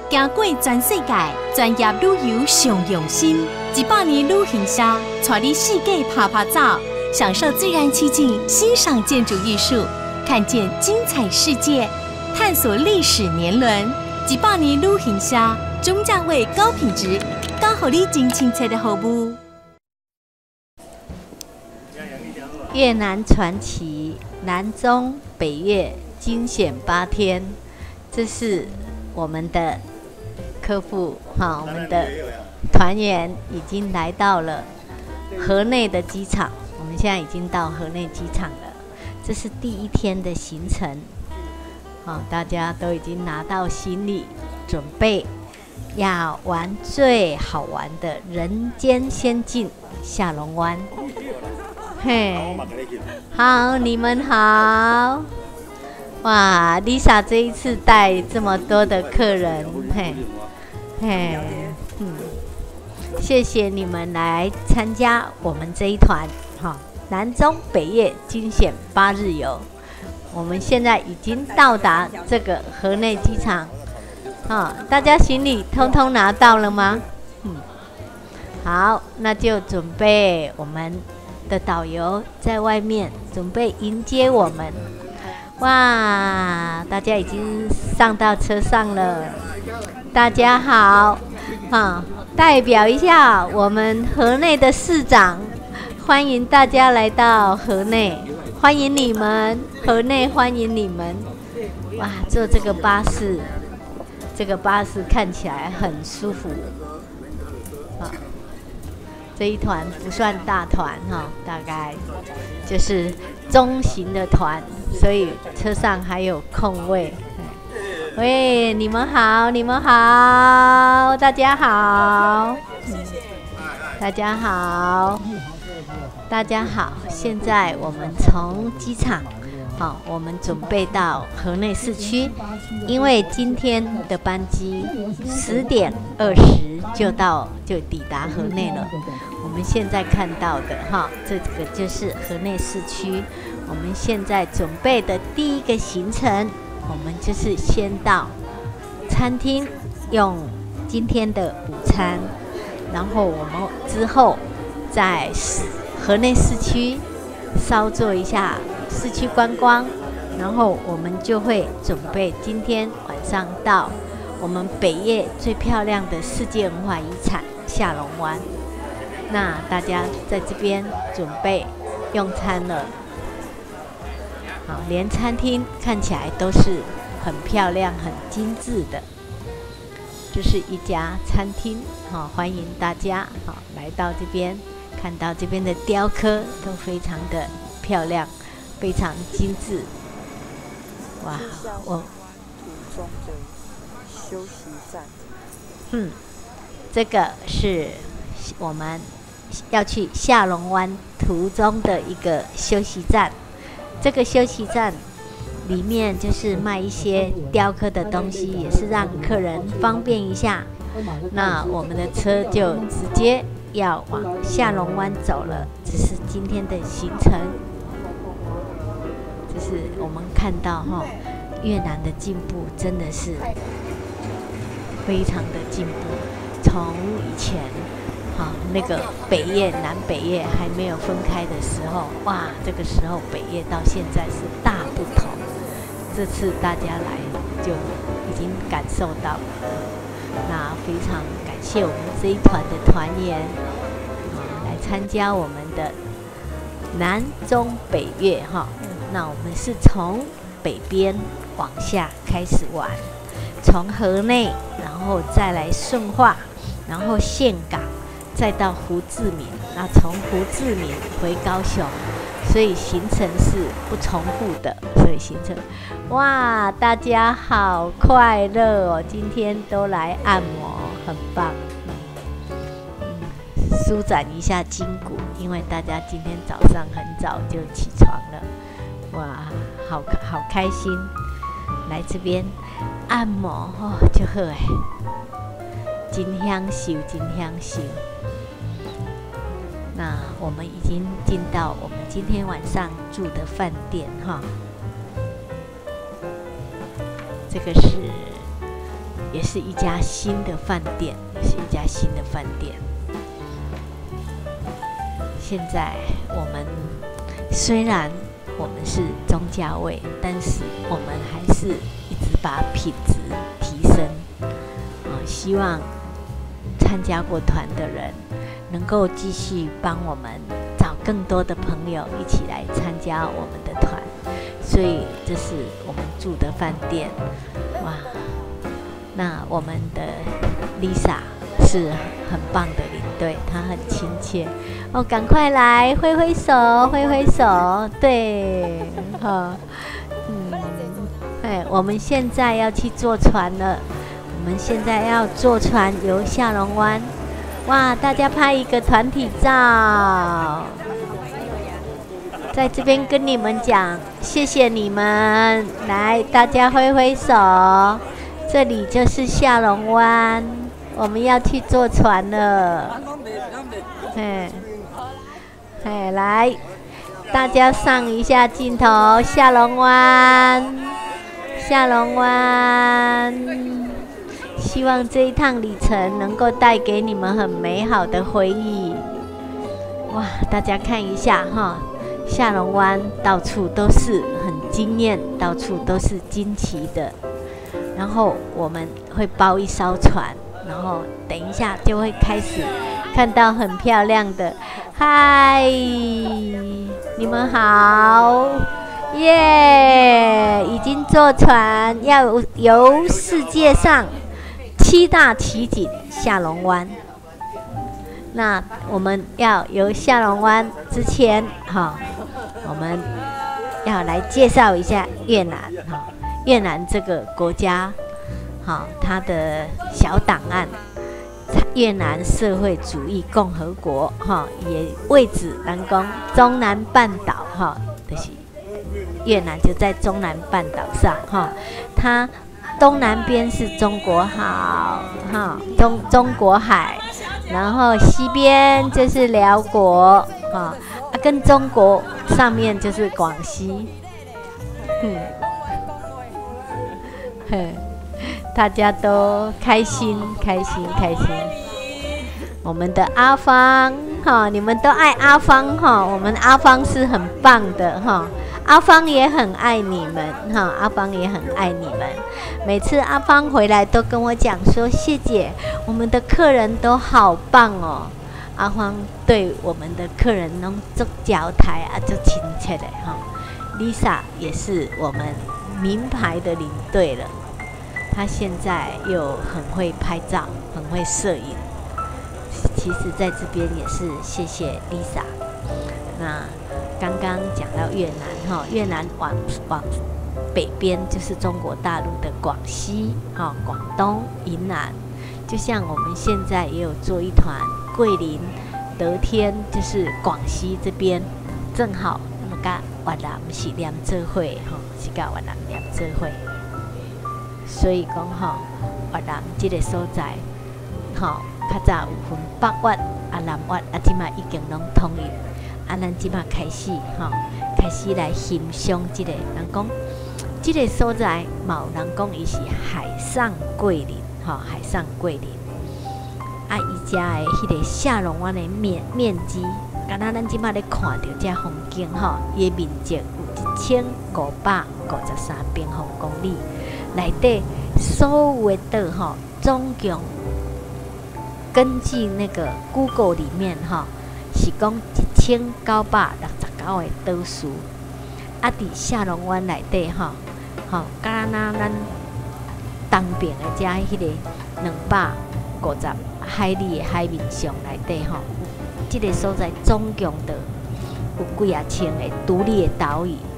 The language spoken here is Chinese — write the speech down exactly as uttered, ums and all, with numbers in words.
行过全世界，专业旅游上用心。一百年旅行社带你世界趴趴走，享受自然奇景，欣赏建筑艺术，看见精彩世界，探索历史年轮。一百年旅行社，中价位高品质，刚好你真亲切的服务。 越南传奇，南中北越惊险八天，这是我们的客户哈，我们的团员已经来到了河内的机场。我们现在已经到河内机场了，这是第一天的行程。好，大家都已经拿到行李，准备要玩最好玩的人间仙境下龙湾。嘿，好，你们好。哇 ，Lisa 这一次带这么多的客人，嘿，嘿，嗯，谢谢你们来参加我们这一团，哈，南中北越惊险八日游。我们现在已经到达这个河内机场，啊，大家行李通通拿到了吗？嗯，好，那就准备我们的导游在外面准备迎接我们。哇，大家已经上到车上了。大家好，啊，代表一下我们河内的市长，欢迎大家来到河内，欢迎你们，河内欢迎你们。哇，坐这个巴士，这个巴士看起来很舒服。啊，这一团不算大团哈，大概就是中型的团，所以车上还有空位。喂，你们好，你们好，大家好，嗯、大家好，大家好。现在我们从机场，好，我们准备到河内市区，因为今天的班机十点二十就到，就抵达河内了。我们现在看到的哈，这个就是河内市区。我们现在准备的第一个行程，我们就是先到餐厅用今天的午餐，然后我们之后在河内市区稍做一下市区观光，然后我们就会准备今天晚上到我们北越最漂亮的世界文化遗产下龙湾。那大家在这边准备用餐了。好，连餐厅看起来都是很漂亮、很精致的。这是一家餐厅，好，欢迎大家好来到这边，看到这边的雕刻都非常的漂亮，非常精致。哇，我途中的休息站。 嗯，这个是我们要去下龙湾途中的一个休息站。这个休息站里面就是卖一些雕刻的东西，也是让客人方便一下。那我们的车就直接要往下龙湾走了，这是今天的行程。这是我们看到哈，越南的进步真的是非常的进步，从以前。好，那个北越、南北越还没有分开的时候，哇，这个时候北越到现在是大不同。这次大家来就已经感受到了，那非常感谢我们这一团的团员，啊，来参加我们的南中北越哈。那我们是从北边往下开始玩，从河内，然后再来顺化，然后岘港。再到胡志明，那从胡志明回高雄，所以行程是不重复的。所以行程，哇，大家好快乐哦！今天都来按摩，很棒。嗯，舒展一下筋骨，因为大家今天早上很早就起床了，哇，好好开心，来这边按摩哦，就好哎，真享受，真享受。那我们已经进到我们今天晚上住的饭店哈，这个是也是一家新的饭店，也是一家新的饭店。现在我们虽然我们是中价位，但是我们还是一直把品质提升。啊，希望参加过团的人能够继续帮我们找更多的朋友一起来参加我们的团。所以这是我们住的饭店，哇！那我们的 Lisa 是很棒的领队，她很亲切哦，赶快来挥挥手，挥挥手，对，哈，嗯，哎，我们现在要去坐船了，我们现在要坐船游下龙湾，哇！大家拍一个团体照。在这边跟你们讲，谢谢你们，来，大家挥挥手，这里就是下龙湾，我们要去坐船了，嘿，嘿，来，大家上一下镜头，下龙湾，下龙湾，希望这一趟旅程能够带给你们很美好的回忆，哇，大家看一下哈。下龙湾到处都是很惊艳，到处都是惊奇的。然后我们会包一艘船，然后等一下就会开始看到很漂亮的。嗨，你们好，耶！已经坐船要游世界上七大奇景下龙湾。那我们要游下龙湾之前，哈。我们要来介绍一下越南哈，越南这个国家，好，它的小档案，越南社会主义共和国哈，也位置南宫中南半岛哈，就是越南就在中南半岛上哈，它东南边是中国海哈，中中国海，然后西边就是辽国哈。跟中国上面就是广西，嗯，嘿，大家都开心开心开心。我们的阿芳哈，你们都爱阿芳哈，我们阿芳是很棒的哈，阿芳也很爱你们哈，阿芳也很爱你们。每次阿芳回来都跟我讲说，谢姐，我们的客人都好棒哦。阿芳对我们的客人拢足交台啊，足亲切的哈。Lisa 也是我们名牌的领队了，她现在又很会拍照，很会摄影。其实在这边也是谢谢 Lisa。那刚刚讲到越南哈，越南往往北边就是中国大陆的广西哈，广东、云南。就像我们现在也有做一团。桂林、得天就是广西这边，正好那么甲越南是连做伙吼，是甲越南连做伙。所以讲吼，越南这个所在，吼，较早有分北越、啊南越，啊即马已经拢统一。啊，咱即马开始吼，开始来欣赏这个人讲，这个所在，某人讲伊是海上桂林，吼，海上桂林。啊，伊遮的迄个下龙湾的面面积，敢若咱即摆咧看到这风景吼，伊的面积有一千五百五十三平方公里，内底所有的岛吼，总共根据那个 Google 里面吼，是讲一千九百六十九个岛数。啊，伫下龙湾内底吼，吼，敢若咱东边的遮迄个两百五十。海里的海面上内底吼，这个所在总共的有几啊千个独立的岛屿，